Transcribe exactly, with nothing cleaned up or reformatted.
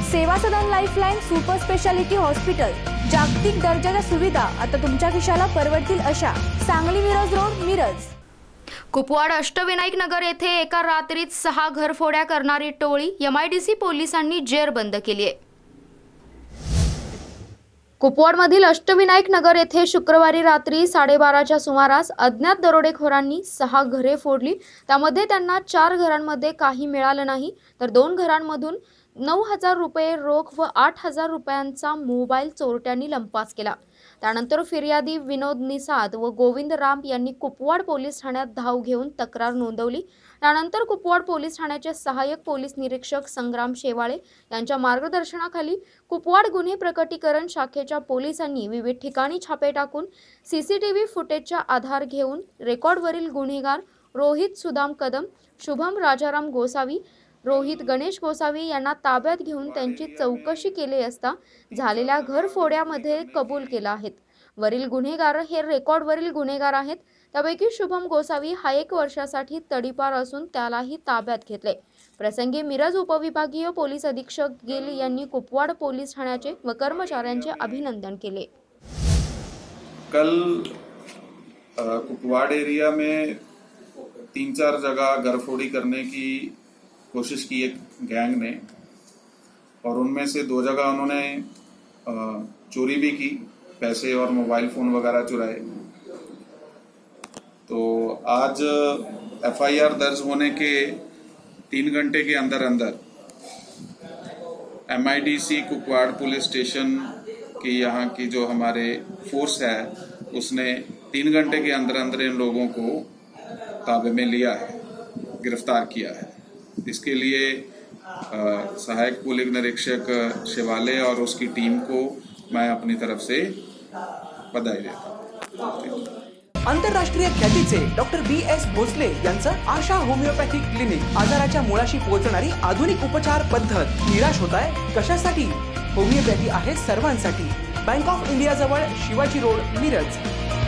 सेवा Sadan lifeline super speciality hospital, जागतिक दर्जाच्या सुविधा आता तुमच्या खिशाला परवडतील अशा। सांगली मिरज रोड, मिरज। कुपवाड अष्टविनायक नगर येथे एका रात्रीत सहा घरफोड्या करणारी टोळी एमआयडीसी पोलिसांनी जेरबंद केली आहे। कुपवाडमधील अष्टविनायक नगर येथे शुक्रवारी रात्री साडेबाराच्या सुमारास अज्ञात दरोडेखोरांनी सहा घरे फोडली। त्यामध्ये त्यांना चार घरांमध्ये काही मिळालं नाही, तर दोन घरांमधून नऊ हजार रुपये रोख व आठ हजार रुपयांचा मोबाईल चोरट्यांनी लंपास केला। त्यानंतर फिर्यादी विनोद निसाद व गोविंद राम यांनी कुपवाड पोलीस ठाण्यात धाव घेऊन तक्रार नोंदवली। त्यानंतर कुपवाड पोलीस ठाण्याचे सहाय्यक पोलीस निरीक्षक संग्राम शेवाळे यांच्या मार्गदर्शनाखाली कुपवाड गुन्हे प्रकटीकरण शाखेच्या पोलिसांनी विविध ठिकाणी छापे टाकून सीसीटीव्ही फुटेजचा आधार घेऊन रेकॉर्डवरील गुन्हेगार रोहित सुदाम कदम, शुभम राजाराम गोसावी, रोहित गणेश गोसावी यांना ताब्यात घेऊन त्यांची चौकशी केली असता झालेल्या घरफोड्यामध्ये कबूल केला आहेत। वरील गुन्हेगार हे रेकॉर्डवरील गुन्हेगार आहेत। त्यापैकी शुभम गोसावी हा एक वर्षासाठी तडीपार असून त्यालाही ताब्यात घेतले। प्रसंगी मिरज उपविभागीय पोलीस अधीक्षक गिल यांनी कुपवाड पोलीस ठाण्याचे व कर्मचाऱ्यांचे अभिनंदन केले। कल कुपवाड़ एरिया में तीन चार जगह घरफोड़ी करने की कोशिश की एक गैंग ने, और उनमें से दो जगह उन्होंने चोरी भी की, पैसे और मोबाइल फोन वगैरह चुराए। तो आज एफआईआर दर्ज होने के तीन घंटे के अंदर अंदर एमआईडीसी कुपवाड़ पुलिस स्टेशन की यहाँ की जो हमारे फोर्स है उसने तीन घंटे के अंदर अंदर इन लोगों को ताबे में लिया है, गिरफ्तार किया है। इसके लिए सहायक पुलिस निरीक्षक शिवाले और उसकी टीम को मैं अपनी तरफ से बधाई देता हूं। आंतरराष्ट्रीय ख्यातीचे डॉक्टर बी एस भोसले यांचं आशा होमिओपॅथिक क्लिनिक, आजाराच्या मुळाशी पोहोचणारी आधुनिक उपचार पद्धत। निराश होताय कशासाठी? होमिओपॅथी आहे सर्वांसाठी। बँक ऑफ इंडिया जवळ शिवाजी रोड, मिरज।